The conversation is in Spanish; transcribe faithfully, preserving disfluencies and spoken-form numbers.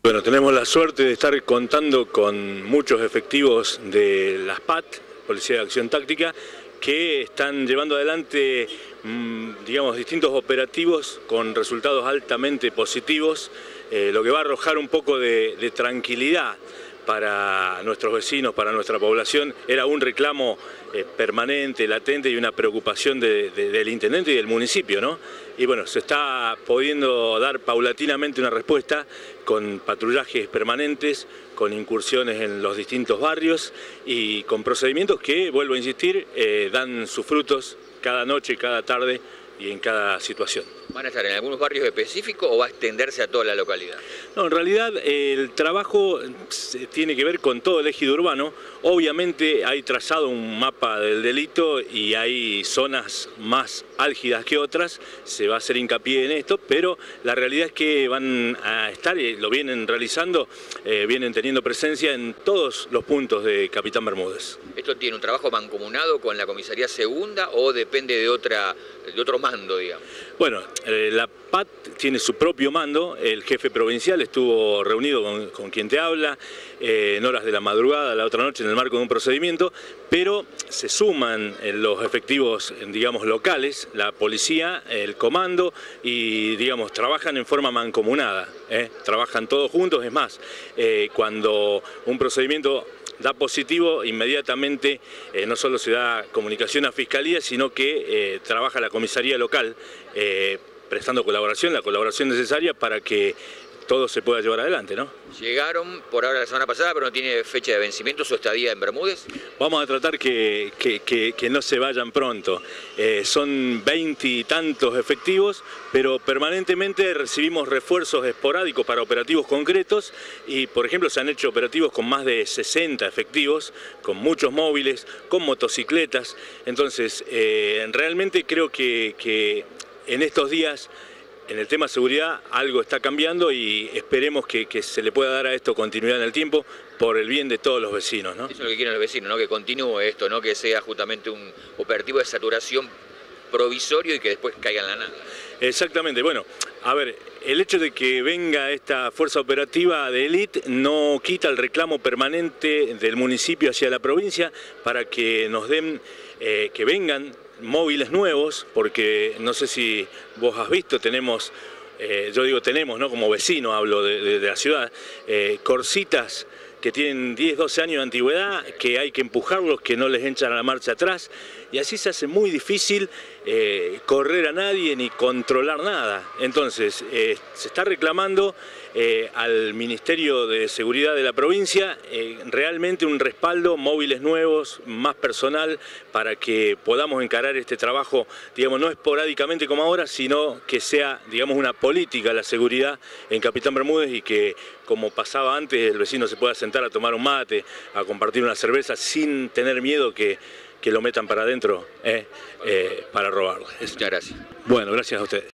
Bueno, tenemos la suerte de estar contando con muchos efectivos de las P A T, Policía de Acción Táctica, que están llevando adelante, digamos, distintos operativos con resultados altamente positivos, eh, lo que va a arrojar un poco de, de tranquilidad para nuestros vecinos, para nuestra población. Era un reclamo eh, permanente, latente y una preocupación de, de, del intendente y del municipio, ¿no? Y bueno, se está pudiendo dar paulatinamente una respuesta con patrullajes permanentes, con incursiones en los distintos barrios y con procedimientos que, vuelvo a insistir, eh, dan sus frutos cada noche, cada tarde y en cada situación. ¿Van a estar en algunos barrios específicos o va a extenderse a toda la localidad? No, en realidad el trabajo tiene que ver con todo el ejido urbano. Obviamente hay trazado un mapa del delito y hay zonas más álgidas que otras, se va a hacer hincapié en esto, pero la realidad es que van a estar, y lo vienen realizando, eh, vienen teniendo presencia en todos los puntos de Capitán Bermúdez. ¿Esto tiene un trabajo mancomunado con la comisaría segunda o depende de, otra, de otro mando, digamos? Bueno, eh, la P A T tiene su propio mando, el jefe provincial estuvo reunido con, con quien te habla eh, en horas de la madrugada, la otra noche, en el marco de un procedimiento, pero se suman los efectivos, digamos, locales, la policía, el comando y, digamos, trabajan en forma mancomunada, ¿eh? Trabajan todos juntos. Es más, eh, cuando un procedimiento da positivo, inmediatamente eh, no solo se da comunicación a Fiscalía, sino que eh, trabaja la comisaría local, eh, prestando colaboración, la colaboración necesaria para que todo se pueda llevar adelante, ¿no? Llegaron por ahora la semana pasada, pero no tiene fecha de vencimiento su estadía en Bermúdez. Vamos a tratar que, que, que, que no se vayan pronto. Eh, son veintitantos efectivos, pero permanentemente recibimos refuerzos esporádicos para operativos concretos y, por ejemplo, se han hecho operativos con más de sesenta efectivos, con muchos móviles, con motocicletas. Entonces, eh, realmente creo que, que en estos días, en el tema seguridad, algo está cambiando y esperemos que, que se le pueda dar a esto continuidad en el tiempo por el bien de todos los vecinos, ¿no? Eso es lo que quieren los vecinos, ¿no? Que continúe esto, ¿no? Que sea justamente un operativo de saturación provisorio y que después caiga en la nada. Exactamente. Bueno, a ver, el hecho de que venga esta fuerza operativa de élite no quita el reclamo permanente del municipio hacia la provincia para que nos den, eh, que vengan móviles nuevos, porque no sé si vos has visto, tenemos, eh, yo digo tenemos, ¿no? Como vecino hablo de, de, de la ciudad, eh, corsitas que tienen diez, doce años de antigüedad, que hay que empujarlos, que no les echan a la marcha atrás, y así se hace muy difícil eh, correr a nadie ni controlar nada. Entonces, eh, se está reclamando eh, al Ministerio de Seguridad de la provincia eh, realmente un respaldo, móviles nuevos, más personal, para que podamos encarar este trabajo, digamos, no esporádicamente como ahora, sino que sea, digamos, una política la seguridad en Capitán Bermúdez y que, como pasaba antes, el vecino se pueda sentar a tomar un mate, a compartir una cerveza sin tener miedo que, que lo metan para adentro eh, eh, para robarlo. Muchas gracias. Bueno, gracias a ustedes.